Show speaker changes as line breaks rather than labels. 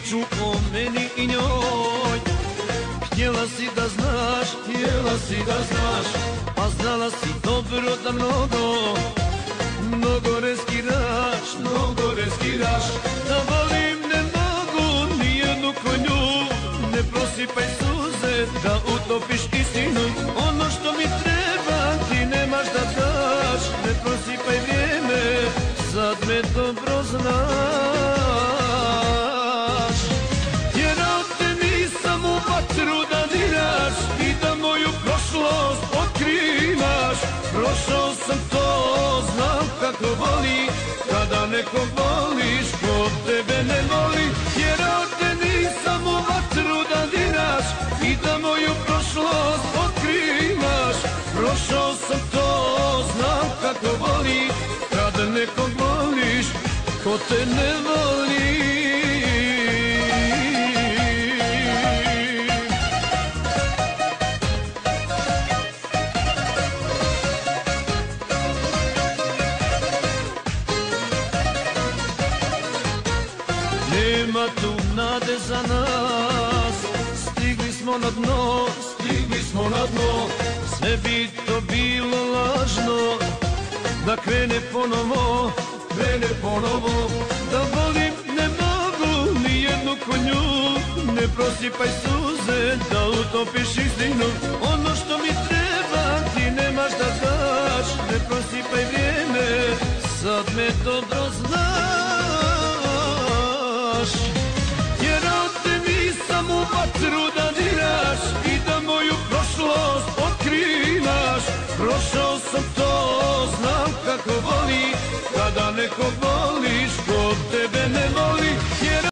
priču o meni i njoj. Htjela si da znaš, a znala si dobro da mnogo reskiraš. Da volim ne mogu nijednu konju, ne prosipaj suze da utopiš istinu. Ono što mi treba ti nemaš da daš, ne prosipaj vrijeme, sad me dobro znaš. Tjerao te nisam u vatru da diraš i da moju prošlost otkrivaš. Prošao sam to, znam kako voli, kada nekog voliš ko tebe ne voli. Tjerao te nisam u vatru da diraš i da moju prošlost otkrivaš. Prošao sam to, znam kako voli, kada nekog voliš ko te ne voli. Nema tu nade za nas, stigli smo na dno. Sve bi to bilo lažno, da krene ponovo. Da volim ne mogu nijednu konju, ne prosipaj suze da utopiš istinu. Ono što mi treba ti nemaš da daš, ne prosipaj vrijeme, sad me dobro znaš. Tjerao te nisam u vatru da diraš i da moju prošlost otkrivaš. Prošao